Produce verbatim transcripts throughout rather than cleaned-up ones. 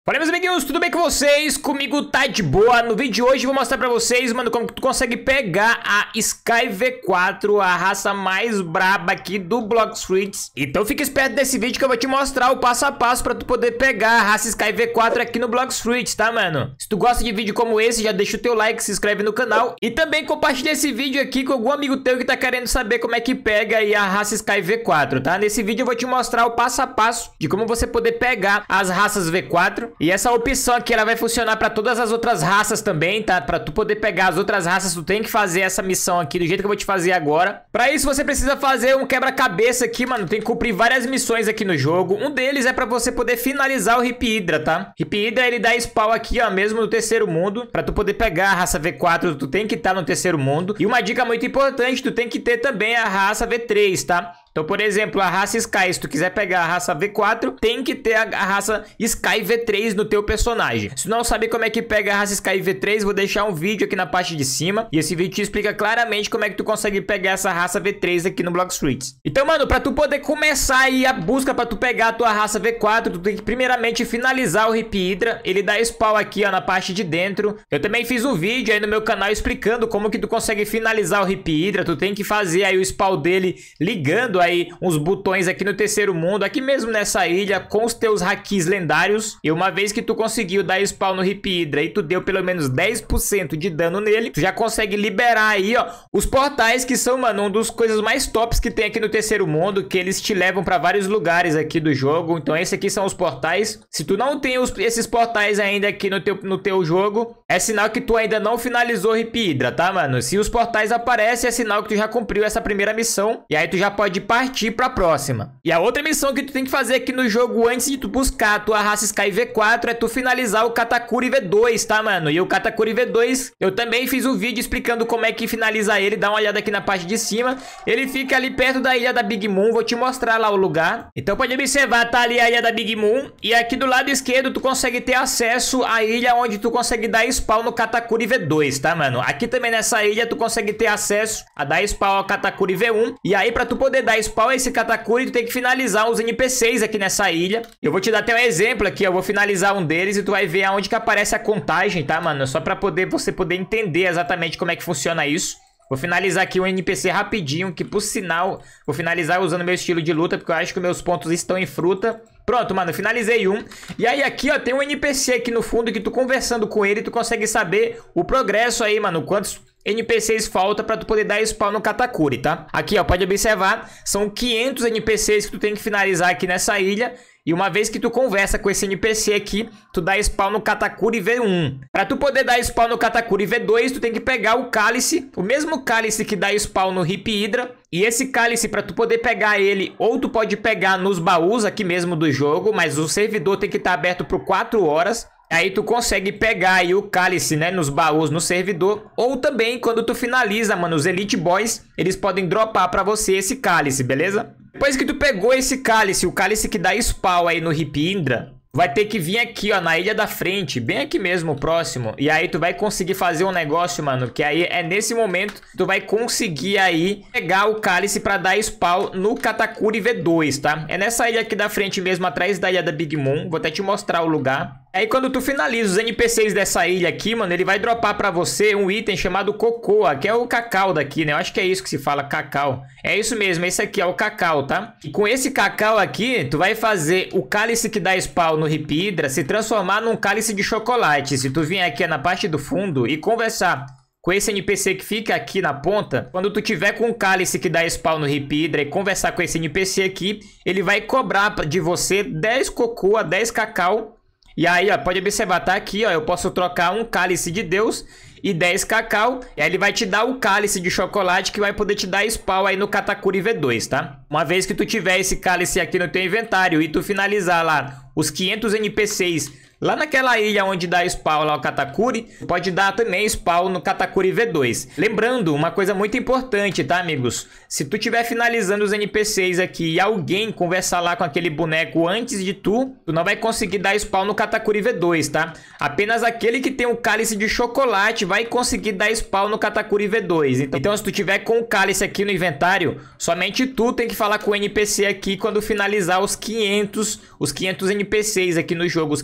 Fala, meus amiguinhos, tudo bem com vocês? Comigo tá de boa. No vídeo de hoje eu vou mostrar pra vocês, mano, como tu consegue pegar a Sky V quatro, a raça mais braba aqui do Blox Fruits. Então fica esperto desse vídeo que eu vou te mostrar o passo a passo pra tu poder pegar a raça Sky V quatro aqui no Blox Fruits, tá, mano? Se tu gosta de vídeo como esse, já deixa o teu like, se inscreve no canal e também compartilha esse vídeo aqui com algum amigo teu que tá querendo saber como é que pega aí a raça Sky V quatro, tá? Nesse vídeo eu vou te mostrar o passo a passo de como você poder pegar as raças V quatro. E essa opção aqui, ela vai funcionar para todas as outras raças também, tá? Para tu poder pegar as outras raças, tu tem que fazer essa missão aqui do jeito que eu vou te fazer agora. Para isso, você precisa fazer um quebra-cabeça aqui, mano. Tem que cumprir várias missões aqui no jogo. Um deles é para você poder finalizar o Hip Hydra, tá? Hip Hydra, ele dá spawn aqui, ó, mesmo no terceiro mundo. Para tu poder pegar a raça V quatro, tu tem que estar no terceiro mundo. E uma dica muito importante, tu tem que ter também a raça V três, tá? Então, por exemplo, a raça Sky, se tu quiser pegar a raça V quatro, tem que ter a, a raça Sky V três no teu personagem. Se tu não sabe como é que pega a raça Sky V três, vou deixar um vídeo aqui na parte de cima. E esse vídeo te explica claramente como é que tu consegue pegar essa raça V três aqui no Blox Fruits. Então, mano, pra tu poder começar aí a busca pra tu pegar a tua raça V quatro, tu tem que primeiramente finalizar o Hip Hydra. Ele dá spawn aqui, ó, na parte de dentro. Eu também fiz um vídeo aí no meu canal explicando como que tu consegue finalizar o Hip Hydra. Tu tem que fazer aí o spawn dele ligando aí uns botões aqui no terceiro mundo, aqui mesmo nessa ilha, com os teus hakis lendários. E uma vez que tu conseguiu dar spawn no Hip Hydra e tu deu pelo menos dez por cento de dano nele, tu já consegue liberar aí, ó, os portais, que são, mano, um dos coisas mais tops que tem aqui no terceiro mundo, que eles te levam pra vários lugares aqui do jogo. Então esses aqui são os portais. Se tu não tem os, esses portais ainda aqui no teu, no teu jogo, é sinal que tu ainda não finalizou o Hip Hydra, tá, mano? Se os portais aparecem, é sinal que tu já cumpriu essa primeira missão. E aí tu já pode partir pra próxima. E a outra missão que tu tem que fazer aqui no jogo antes de tu buscar a tua raça Sky V quatro é tu finalizar o Katakuri V dois, tá, mano? E o Katakuri V dois, eu também fiz um vídeo explicando como é que finaliza ele. Dá uma olhada aqui na parte de cima. Ele fica ali perto da ilha da Big Moon. Vou te mostrar lá o lugar. Então pode observar, tá ali a ilha da Big Moon. E aqui do lado esquerdo tu consegue ter acesso à ilha onde tu consegue dar spawn no Katakuri V dois, tá, mano? Aqui também nessa ilha tu consegue ter acesso a dar spawn ao Katakuri V um. E aí pra tu poder dar spawn a esse Katakuri, tu tem que finalizar os N P Cs aqui nessa ilha. Eu vou te dar até um exemplo aqui. Eu vou finalizar um deles e tu vai ver aonde que aparece a contagem, tá, mano? Só pra poder, você poder entender exatamente como é que funciona isso. Vou finalizar aqui um N P C rapidinho, que por sinal, vou finalizar usando meu estilo de luta, porque eu acho que meus pontos estão em fruta. Pronto, mano, finalizei um. E aí aqui, ó, tem um N P C aqui no fundo que tu conversando com ele, tu consegue saber o progresso aí, mano, quantos N P Cs falta pra tu poder dar spawn no Katakuri, tá? Aqui, ó, pode observar, são quinhentos N P Cs que tu tem que finalizar aqui nessa ilha. E uma vez que tu conversa com esse N P C aqui, tu dá spawn no Katakuri V um. Pra tu poder dar spawn no Katakuri V dois, tu tem que pegar o cálice, o mesmo cálice que dá spawn no Hip Hydra. E esse cálice, pra tu poder pegar ele, ou tu pode pegar nos baús aqui mesmo do jogo, mas o servidor tem que estar aberto por quatro horas. Aí tu consegue pegar aí o cálice, né, nos baús no servidor. Ou também, quando tu finaliza, mano, os Elite Boys, eles podem dropar pra você esse cálice, beleza? Depois que tu pegou esse cálice, o cálice que dá spawn aí no Hip Hydra, vai ter que vir aqui, ó, na ilha da frente, bem aqui mesmo, próximo. E aí tu vai conseguir fazer um negócio, mano, que aí é nesse momento tu vai conseguir aí pegar o cálice pra dar spawn no Katakuri V dois, tá? É nessa ilha aqui da frente mesmo, atrás da ilha da Big Moon. Vou até te mostrar o lugar. Aí quando tu finaliza os N P Cs dessa ilha aqui, mano, ele vai dropar pra você um item chamado Cocoa, que é o cacau daqui, né? Eu acho que é isso que se fala, cacau. É isso mesmo, esse aqui é o cacau, tá? E com esse cacau aqui, tu vai fazer o cálice que dá spawn no Hip Hydra se transformar num cálice de chocolate. Se tu vier aqui na parte do fundo e conversar com esse N P C que fica aqui na ponta, quando tu tiver com um cálice que dá spawn no Hip Hydra e conversar com esse N P C aqui, ele vai cobrar de você dez Cocoa, dez cacau. E aí, ó, pode observar, tá aqui, ó, eu posso trocar um cálice de Deus e dez cacau. E aí ele vai te dar o cálice de chocolate que vai poder te dar spawn aí no Katakuri V dois, tá? Uma vez que tu tiver esse cálice aqui no teu inventário e tu finalizar lá os quinhentos N P Cs lá naquela ilha onde dá spawn lá o Katakuri, pode dar também spawn no Katakuri V dois. Lembrando, uma coisa muito importante, tá, amigos? Se tu tiver finalizando os N P Cs aqui e alguém conversar lá com aquele boneco antes de tu, tu não vai conseguir dar spawn no Katakuri V dois, tá? Apenas aquele que tem o cálice de chocolate vai conseguir dar spawn no Katakuri V dois. Então, então se tu tiver com o cálice aqui no inventário, somente tu tem que falar com o N P C aqui quando finalizar os quinhentos, os quinhentos N P Cs aqui no jogo, os quinhentos bonecos.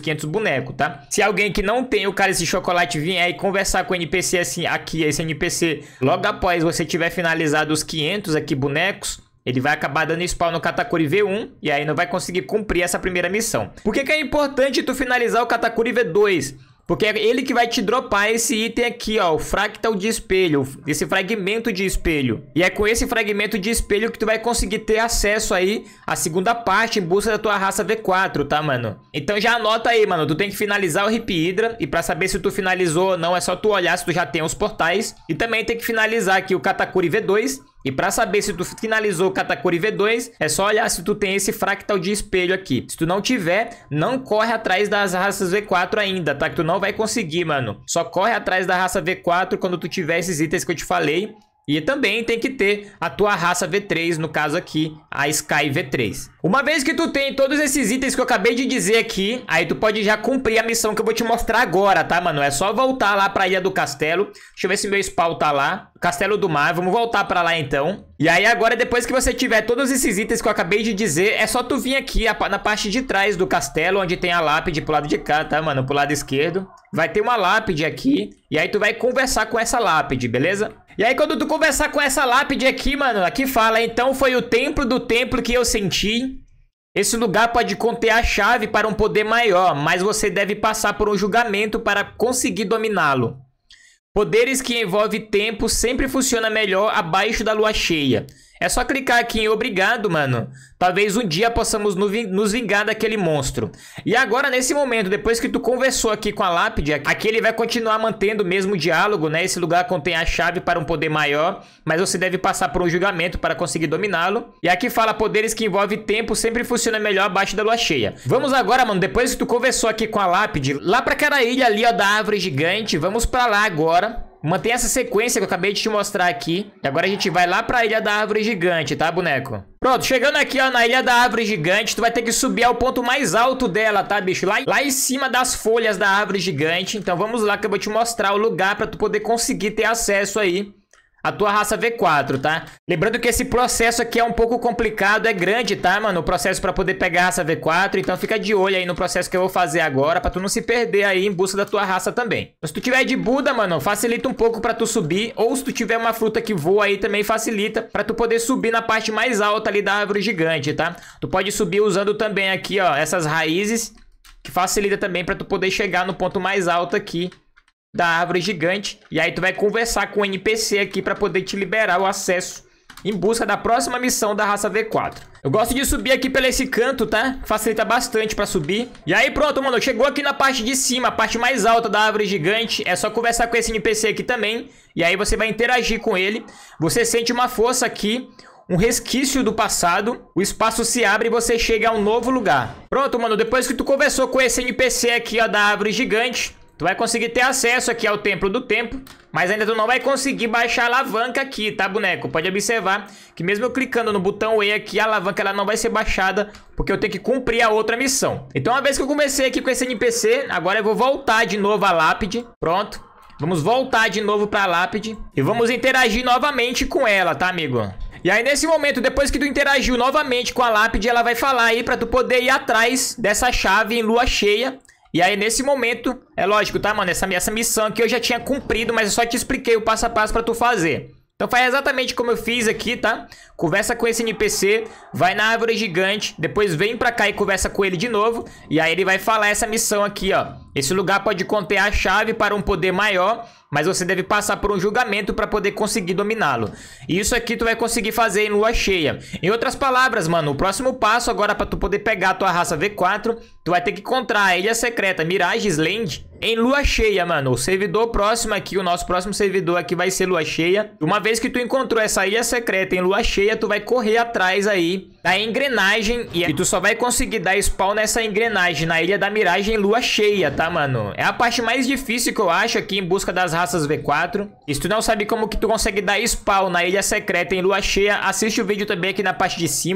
boneco, tá? Se alguém que não tem o cálice de chocolate vier e conversar com o N P C assim, aqui, esse N P C, logo após você tiver finalizado os quinhentos aqui bonecos, ele vai acabar dando spawn no Katakuri V um e aí não vai conseguir cumprir essa primeira missão. Por que que é importante tu finalizar o Katakuri V dois? Porque é ele que vai te dropar esse item aqui, ó, o fractal de espelho, esse fragmento de espelho. E é com esse fragmento de espelho que tu vai conseguir ter acesso aí à segunda parte em busca da tua raça V quatro, tá, mano? Então já anota aí, mano, tu tem que finalizar o Hip Hydra e pra saber se tu finalizou ou não é só tu olhar se tu já tem os portais. E também tem que finalizar aqui o Katakuri V dois. E pra saber se tu finalizou o Katakuri V dois, é só olhar se tu tem esse fractal de espelho aqui. Se tu não tiver, não corre atrás das raças V quatro ainda, tá? Que tu não vai conseguir, mano. Só corre atrás da raça V quatro quando tu tiver esses itens que eu te falei. E também tem que ter a tua raça V três, no caso aqui, a Sky V três. Uma vez que tu tem todos esses itens que eu acabei de dizer aqui, aí tu pode já cumprir a missão que eu vou te mostrar agora, tá, mano? É só voltar lá pra Ilha do Castelo. Deixa eu ver se meu spawn tá lá. Castelo do Mar, vamos voltar pra lá então. E aí agora, depois que você tiver todos esses itens que eu acabei de dizer, é só tu vir aqui na parte de trás do castelo, onde tem a lápide pro lado de cá, tá, mano? Pro lado esquerdo. Vai ter uma lápide aqui, e aí tu vai conversar com essa lápide, beleza? E aí quando tu conversar com essa lápide aqui, mano, aqui fala, então foi o templo do templo que eu senti. Esse lugar pode conter a chave para um poder maior, mas você deve passar por um julgamento para conseguir dominá-lo. Poderes que envolvem tempo sempre funciona melhor abaixo da lua cheia. É só clicar aqui em obrigado, mano. Talvez um dia possamos nos vingar daquele monstro. E agora, nesse momento, depois que tu conversou aqui com a lápide, aqui ele vai continuar mantendo o mesmo diálogo, né? Esse lugar contém a chave para um poder maior, mas você deve passar por um julgamento para conseguir dominá-lo. E aqui fala, poderes que envolvem tempo sempre funciona melhor abaixo da lua cheia. Vamos agora, mano, depois que tu conversou aqui com a lápide, lá pra aquela ilha ali, ó, da árvore gigante, vamos pra lá agora. Mantém essa sequência que eu acabei de te mostrar aqui. E agora a gente vai lá pra Ilha da Árvore Gigante, tá, boneco? Pronto, chegando aqui, ó, na Ilha da Árvore Gigante, tu vai ter que subir ao ponto mais alto dela, tá, bicho? Lá, lá em cima das folhas da Árvore Gigante. Então vamos lá que eu vou te mostrar o lugar pra tu poder conseguir ter acesso aí a tua raça V quatro, tá? Lembrando que esse processo aqui é um pouco complicado, é grande, tá, mano? O processo pra poder pegar a raça V quatro, então fica de olho aí no processo que eu vou fazer agora, pra tu não se perder aí em busca da tua raça também. Se tu tiver de Buda, mano, facilita um pouco pra tu subir, ou se tu tiver uma fruta que voa aí também facilita pra tu poder subir na parte mais alta ali da árvore gigante, tá? Tu pode subir usando também aqui, ó, essas raízes, que facilita também pra tu poder chegar no ponto mais alto aqui da árvore gigante. E aí tu vai conversar com o N P C aqui pra poder te liberar o acesso em busca da próxima missão da raça V quatro. Eu gosto de subir aqui pelo esse canto, tá? Facilita bastante pra subir. E aí pronto, mano, chegou aqui na parte de cima, a parte mais alta da árvore gigante. É só conversar com esse N P C aqui também. E aí você vai interagir com ele. Você sente uma força aqui, um resquício do passado, o espaço se abre e você chega a um novo lugar. Pronto, mano, depois que tu conversou com esse N P C aqui, ó, da árvore gigante, tu vai conseguir ter acesso aqui ao Templo do Tempo, mas ainda tu não vai conseguir baixar a alavanca aqui, tá, boneco? Pode observar que mesmo eu clicando no botão E aqui, a alavanca ela não vai ser baixada, porque eu tenho que cumprir a outra missão. Então, uma vez que eu comecei aqui com esse N P C, agora eu vou voltar de novo à lápide. Pronto. Vamos voltar de novo pra lápide e vamos interagir novamente com ela, tá, amigo? E aí, nesse momento, depois que tu interagiu novamente com a lápide, ela vai falar aí pra tu poder ir atrás dessa chave em lua cheia. E aí, nesse momento, é lógico, tá, mano? Essa, essa missão aqui eu já tinha cumprido, mas eu só te expliquei o passo a passo pra tu fazer. Então faz exatamente como eu fiz aqui, tá? Conversa com esse N P C, vai na árvore gigante, depois vem pra cá e conversa com ele de novo. E aí ele vai falar essa missão aqui, ó. Esse lugar pode conter a chave para um poder maior, mas você deve passar por um julgamento para poder conseguir dominá-lo. E isso aqui tu vai conseguir fazer em lua cheia. Em outras palavras, mano, o próximo passo agora para tu poder pegar a tua raça V quatro, tu vai ter que encontrar a ilha secreta Mirage Land em lua cheia, mano. O servidor próximo aqui, o nosso próximo servidor aqui vai ser lua cheia. Uma vez que tu encontrou essa ilha secreta em lua cheia, tu vai correr atrás aí da engrenagem e tu só vai conseguir dar spawn nessa engrenagem na ilha da Miragem em lua cheia, tá, mano? É a parte mais difícil que eu acho aqui em busca das raças V quatro. E se tu não sabe como que tu consegue dar spawn na ilha secreta em lua cheia, assiste o vídeo também aqui na parte de cima.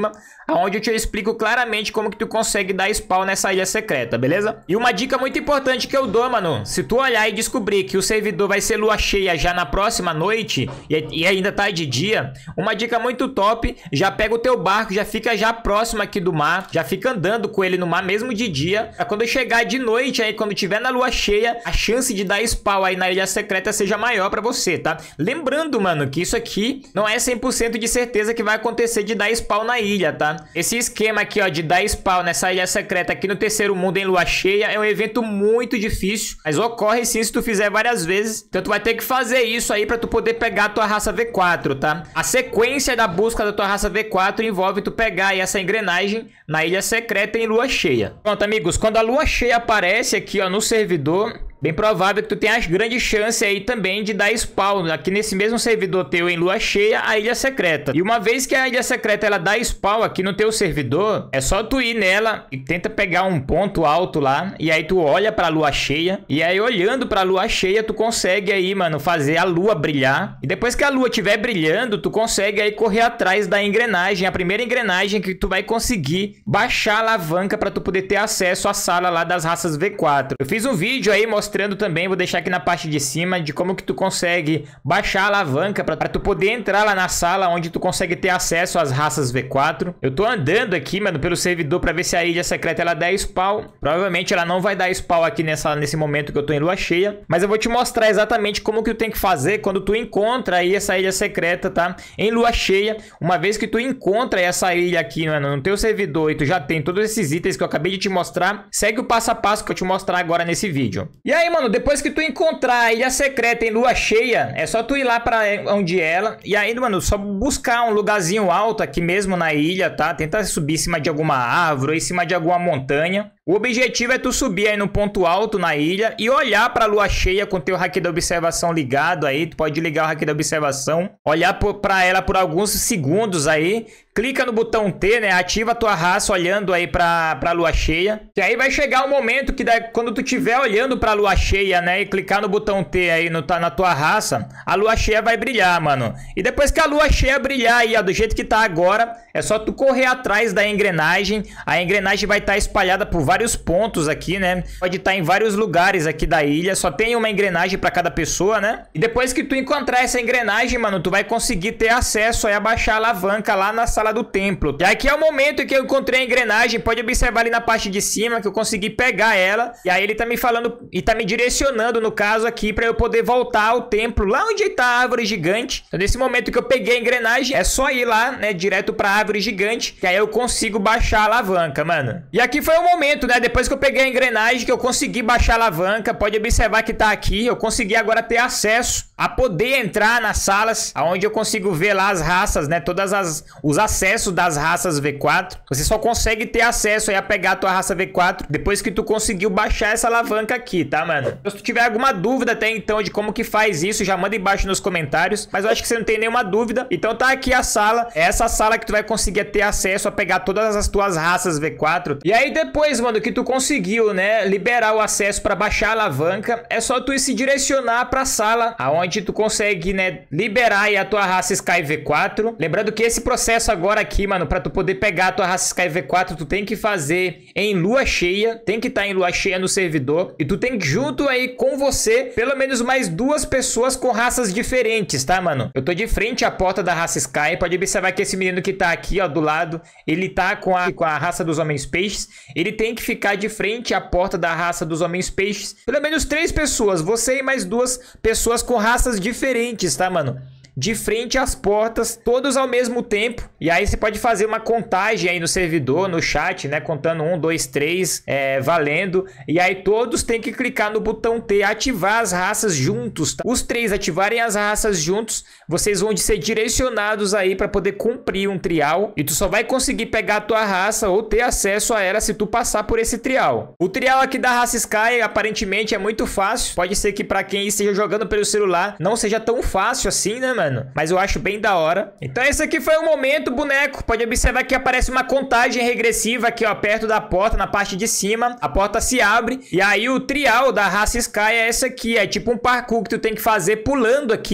onde eu te explico claramente como que tu consegue dar spawn nessa ilha secreta, beleza? E uma dica muito importante que eu dou, mano, se tu olhar e descobrir que o servidor vai ser lua cheia já na próxima noite e, e ainda tá de dia, uma dica muito top, já pega o teu barco, já fica já próximo aqui do mar, já fica andando com ele no mar mesmo de dia, pra quando chegar de noite aí, quando tiver na lua cheia, a chance de dar spawn aí na ilha secreta seja maior pra você, tá? Lembrando, mano, que isso aqui não é cem por cento de certeza que vai acontecer de dar spawn na ilha, tá? Esse esquema aqui, ó, de dar spawn nessa ilha secreta aqui no terceiro mundo em lua cheia é um evento muito difícil, mas ocorre sim se tu fizer várias vezes, então tu vai ter que fazer isso aí pra tu poder pegar a tua raça V quatro, tá? A sequência da busca da tua raça V quatro envolve tu pegar aí essa engrenagem na ilha secreta em lua cheia. Pronto, amigos, quando a lua cheia aparece aqui, ó, no servidor, bem provável que tu tenha as grandes chances aí também de dar spawn aqui nesse mesmo servidor teu em lua cheia, a ilha secreta. E uma vez que a ilha secreta ela dá spawn aqui no teu servidor, é só tu ir nela e tenta pegar um ponto alto lá, e aí tu olha pra lua cheia, e aí olhando pra lua cheia tu consegue aí, mano, fazer a lua brilhar. E depois que a lua estiver brilhando, tu consegue aí correr atrás da engrenagem, a primeira engrenagem que tu vai conseguir baixar a alavanca pra tu poder ter acesso à sala lá das raças V quatro. Eu fiz um vídeo aí mostrando mostrando também, vou deixar aqui na parte de cima, de como que tu consegue baixar a alavanca para tu poder entrar lá na sala onde tu consegue ter acesso às raças V quatro. Eu tô andando aqui, mano, pelo servidor para ver se a ilha secreta ela dá spawn. Provavelmente ela não vai dar spawn aqui nessa, nesse momento que eu tô em lua cheia, mas eu vou te mostrar exatamente como que tu tem que fazer quando tu encontra aí essa ilha secreta, tá? Em lua cheia, uma vez que tu encontra essa ilha aqui, mano, no teu servidor e tu já tem todos esses itens que eu acabei de te mostrar, segue o passo a passo que eu te mostrar agora nesse vídeo. E aí, mano, depois que tu encontrar a ilha secreta em lua cheia, é só tu ir lá pra onde ela. E aí, mano, só buscar um lugarzinho alto aqui mesmo na ilha, tá? Tenta subir em cima de alguma árvore ou em cima de alguma montanha. O objetivo é tu subir aí no ponto alto na ilha e olhar pra lua cheia com teu hack da observação ligado aí. Tu pode ligar o hack da observação, olhar pra ela por alguns segundos aí. Clica no botão T, né? Ativa a tua raça olhando aí pra, pra lua cheia. E aí vai chegar o momento que daí, quando tu estiver olhando pra lua cheia, né? E clicar no botão T aí no, na tua raça, a lua cheia vai brilhar, mano. E depois que a lua cheia brilhar aí, ó, do jeito que tá agora, é só tu correr atrás da engrenagem. A engrenagem vai estar espalhada por vários pontos aqui, né? Pode estar em vários lugares aqui da ilha. Só tem uma engrenagem pra cada pessoa, né? E depois que tu encontrar essa engrenagem, mano, tu vai conseguir ter acesso aí a baixar a alavanca lá na sala do templo. E aqui é o momento que eu encontrei a engrenagem. Pode observar ali na parte de cima que eu consegui pegar ela. E aí ele tá me falando e tá me direcionando, no caso aqui, pra eu poder voltar ao templo, lá onde tá a árvore gigante. Então nesse momento que eu peguei a engrenagem, é só ir lá, né, direto pra árvore gigante, que aí eu consigo baixar a alavanca, mano. E aqui foi o momento, né, depois que eu peguei a engrenagem, que eu consegui baixar a alavanca. Pode observar que tá aqui. Eu consegui agora ter acesso a poder entrar nas salas, onde eu consigo ver lá as raças, né, todas as os acessos das raças V quatro. Você só consegue ter acesso aí a pegar a tua raça V quatro depois que tu conseguiu baixar essa alavanca aqui, tá, mano? Se tu tiver alguma dúvida até então de como que faz isso, já manda embaixo nos comentários, mas eu acho que você não tem nenhuma dúvida. Então tá aqui a sala, é essa sala que tu vai conseguir ter acesso a pegar todas as tuas raças V quatro. E aí depois, mano, que tu conseguiu, né, liberar o acesso pra baixar a alavanca, é só tu ir se direcionar pra sala aonde tu consegue, né, liberar aí a tua raça Sky V quatro. Lembrando que esse processo agora aqui, mano, pra tu poder pegar a tua raça Sky V quatro, tu tem que fazer em lua cheia, tem que estar em lua cheia no servidor, e tu tem junto aí com você pelo menos mais duas pessoas com raças diferentes, tá, mano? Eu tô de frente à porta da raça Sky. Pode observar que esse menino que tá aqui, ó, do lado, ele tá com a, com a raça dos homens peixes. Ele tem que ficar de frente à porta da raça dos homens peixes, pelo menos três pessoas, você e mais duas pessoas com raças diferentes, tá, mano? De frente às portas, todos ao mesmo tempo. E aí você pode fazer uma contagem aí no servidor, no chat, né? Contando um, dois, três, é, valendo. E aí todos têm que clicar no botão T, ativar as raças juntos, tá? Os três ativarem as raças juntos, vocês vão ser direcionados aí para poder cumprir um trial. E tu só vai conseguir pegar a tua raça ou ter acesso a ela se tu passar por esse trial. O trial aqui da raça Sky aparentemente é muito fácil. Pode ser que para quem esteja jogando pelo celular não seja tão fácil assim, né, mano? Mas eu acho bem da hora. Então esse aqui foi o momento, boneco. Pode observar que aparece uma contagem regressiva aqui, ó, perto da porta, na parte de cima. A porta se abre. E aí o trial da raça Sky é essa aqui. É tipo um parkour que tu tem que fazer pulando aqui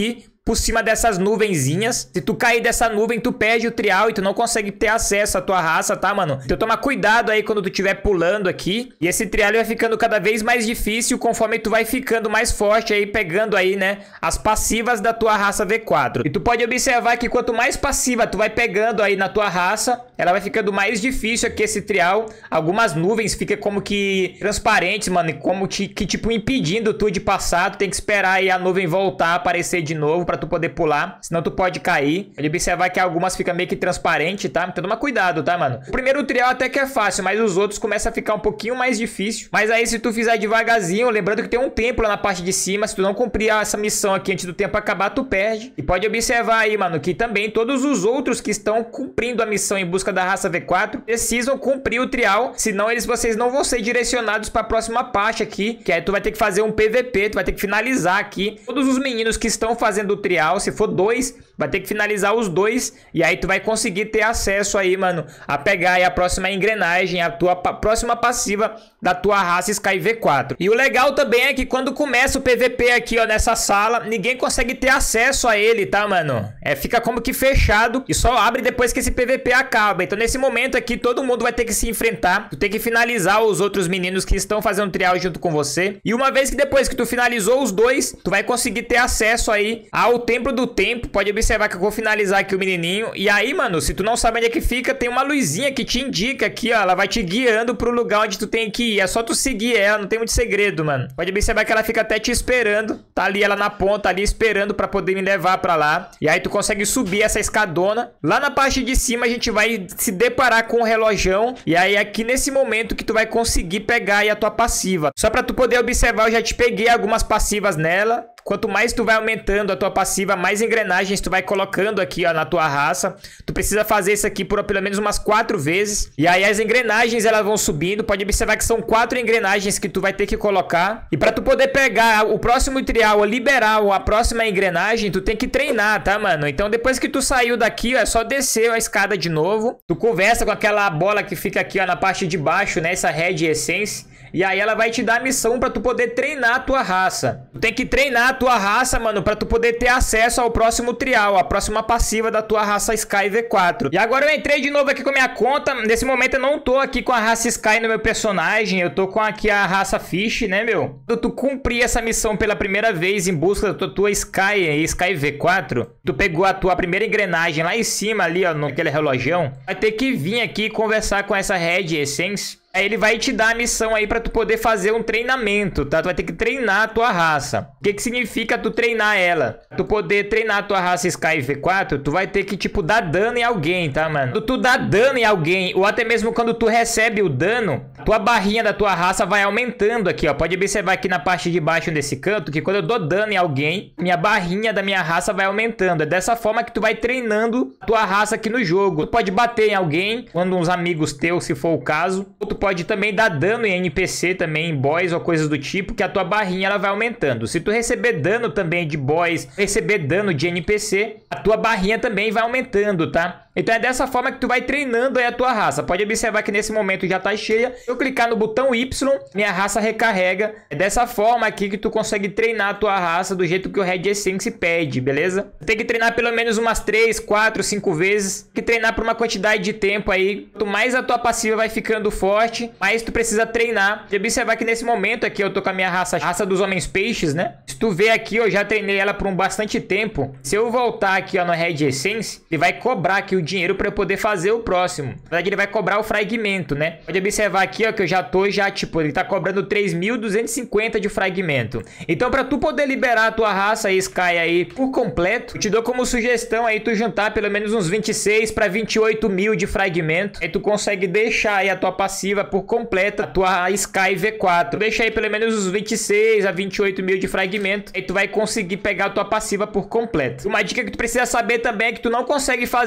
por cima dessas nuvenzinhas. Se tu cair dessa nuvem, tu perde o trial e tu não consegue ter acesso à tua raça, tá, mano? Então toma cuidado aí quando tu estiver pulando aqui. E esse trial vai ficando cada vez mais difícil conforme tu vai ficando mais forte aí, pegando aí, né, as passivas da tua raça V quatro. E tu pode observar que quanto mais passiva tu vai pegando aí na tua raça, ela vai ficando mais difícil aqui esse trial. Algumas nuvens ficam como que transparentes, mano, como te, que tipo impedindo tu de passar. Tu tem que esperar aí a nuvem voltar a aparecer de novo pra tu poder pular, senão tu pode cair. Pode observar que algumas ficam meio que transparentes, tá? Então toma cuidado, tá, mano? O primeiro trial até que é fácil, mas os outros começam a ficar um pouquinho mais difícil. Mas aí se tu fizer devagarzinho, lembrando que tem um tempo lá na parte de cima, se tu não cumprir essa missão aqui antes do tempo acabar, tu perde. E pode observar aí, mano, que também todos os outros que estão cumprindo a missão em busca da raça V quatro precisam cumprir o trial, senão eles, vocês não vão ser direcionados para a próxima parte aqui, que aí tu vai ter que fazer um P V P, tu vai ter que finalizar aqui todos os meninos que estão fazendo o trial. Se for dois, vai ter que finalizar os dois, e aí tu vai conseguir ter acesso aí, mano, a pegar aí a próxima engrenagem, a tua pa próxima passiva da tua raça Sky V quatro. E o legal também é que quando começa o P V P aqui, ó, nessa sala, ninguém consegue ter acesso a ele, tá, mano? É, fica como que fechado e só abre depois que esse P V P acaba. Então nesse momento aqui, todo mundo vai ter que se enfrentar. Tu tem que finalizar os outros meninos que estão fazendo trial junto com você. E uma vez que depois que tu finalizou os dois, tu vai conseguir ter acesso aí ao Templo do Tempo. Pode observar que eu vou finalizar aqui o menininho. E aí, mano, se tu não sabe onde é que fica, tem uma luzinha que te indica aqui, ó. Ela vai te guiando pro lugar onde tu tem que ir. É só tu seguir ela, não tem muito segredo, mano. Pode observar que ela fica até te esperando. Tá ali ela na ponta, ali esperando pra poder me levar pra lá. E aí tu consegue subir essa escadona. Lá na parte de cima a gente vai se deparar com o relojão. E aí aqui nesse momento que tu vai conseguir pegar aí a tua passiva. Só pra tu poder observar, eu já te peguei algumas passivas nela. Quanto mais tu vai aumentando a tua passiva, mais engrenagens tu vai colocando aqui, ó, na tua raça. Tu precisa fazer isso aqui por pelo menos umas quatro vezes. E aí as engrenagens, elas vão subindo. Pode observar que são quatro engrenagens que tu vai ter que colocar. E pra tu poder pegar o próximo trial, ou liberar a próxima engrenagem, tu tem que treinar, tá, mano? Então depois que tu saiu daqui, ó, é só descer a escada de novo. Tu conversa com aquela bola que fica aqui, ó, na parte de baixo, né? Essa Red Essence. E aí ela vai te dar a missão pra tu poder treinar a tua raça. Tu tem que treinar a tua raça, mano, pra tu poder ter acesso ao próximo trial, a próxima passiva da tua raça Sky V quatro. E agora eu entrei de novo aqui com a minha conta. Nesse momento eu não tô aqui com a raça Sky no meu personagem. Eu tô com aqui a raça Fish, né, meu? Quando tu cumprir essa missão pela primeira vez em busca da tua, tua Sky, Sky V quatro, tu pegou a tua primeira engrenagem lá em cima ali, ó, naquele relojão. Vai ter que vir aqui e conversar com essa Red Essence. Aí ele vai te dar a missão aí pra tu poder fazer um treinamento, tá? Tu vai ter que treinar a tua raça. O que que significa tu treinar ela? Tu poder treinar a tua raça Sky V quatro, tu vai ter que, tipo, dar dano em alguém, tá, mano? Quando tu dá dano em alguém, ou até mesmo quando tu recebe o dano, tua barrinha da tua raça vai aumentando aqui, ó. Pode observar aqui na parte de baixo desse canto, que quando eu dou dano em alguém, minha barrinha da minha raça vai aumentando. É dessa forma que tu vai treinando a tua raça aqui no jogo. Tu pode bater em alguém, quando uns amigos teus, se for o caso. Ou tu pode também dar dano em N P C também, em boss ou coisas do tipo, que a tua barrinha ela vai aumentando. Se tu receber dano também de boss, receber dano de N P C, a tua barrinha também vai aumentando, tá? Então é dessa forma que tu vai treinando aí a tua raça. Pode observar que nesse momento já tá cheia. Se eu clicar no botão Y, minha raça recarrega. É dessa forma aqui que tu consegue treinar a tua raça do jeito que o Red Essence pede, beleza? Tem que treinar pelo menos umas três, quatro, cinco vezes. Tem que treinar por uma quantidade de tempo aí. Quanto mais a tua passiva vai ficando forte, mais tu precisa treinar. Pode observar que nesse momento aqui eu tô com a minha raça, raça dos homens peixes, né? Se tu ver aqui, eu já treinei ela por um bastante tempo. Se eu voltar aqui, ó, no Red Essence, ele vai cobrar aqui o dinheiro para eu poder fazer o próximo. Na verdade, ele vai cobrar o fragmento, né? Pode observar aqui, ó, que eu já tô já, tipo, ele tá cobrando três mil duzentos e cinquenta de fragmento. Então, para tu poder liberar a tua raça Sky aí por completo, eu te dou como sugestão aí tu juntar pelo menos uns vinte e seis para vinte e oito mil de fragmento. Aí tu consegue deixar aí a tua passiva por completa, a tua Sky V quatro. Deixa aí pelo menos uns vinte e seis a vinte e oito mil de fragmento. Aí tu vai conseguir pegar a tua passiva por completo. Uma dica que tu precisa saber também é que tu não consegue fazer o trial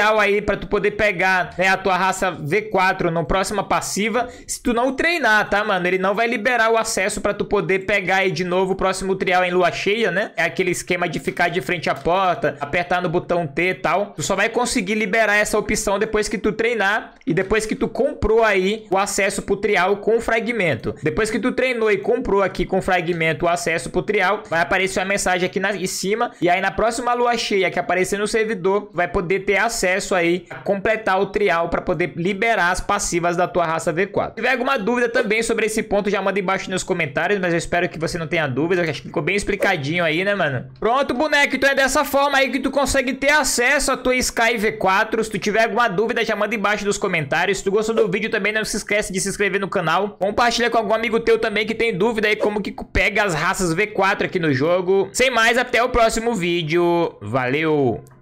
tutorial aí pra tu poder pegar, né, a tua raça V quatro no próxima passiva, se tu não treinar, tá, mano? Ele não vai liberar o acesso pra tu poder pegar aí de novo o próximo trial em lua cheia, né? É aquele esquema de ficar de frente à porta, apertar no botão T e tal. Tu só vai conseguir liberar essa opção depois que tu treinar e depois que tu comprou aí o acesso pro trial com fragmento. Depois que tu treinou e comprou aqui com fragmento o acesso pro trial, vai aparecer uma mensagem aqui na, em cima, e aí na próxima lua cheia que aparecer no servidor, vai poder ter acesso aí a completar o trial para poder liberar as passivas da tua raça V quatro. Se tiver alguma dúvida também sobre esse ponto, já manda embaixo nos comentários, mas eu espero que você não tenha dúvida, acho que ficou bem explicadinho aí, né, mano? Pronto, boneco, então é dessa forma aí que tu consegue ter acesso à tua Sky V quatro. Se tu tiver alguma dúvida, já manda embaixo nos comentários. Se tu gostou do vídeo também, não se esquece de se inscrever no canal. Compartilha com algum amigo teu também que tem dúvida aí como que pega as raças V quatro aqui no jogo. Sem mais, até o próximo vídeo. Valeu!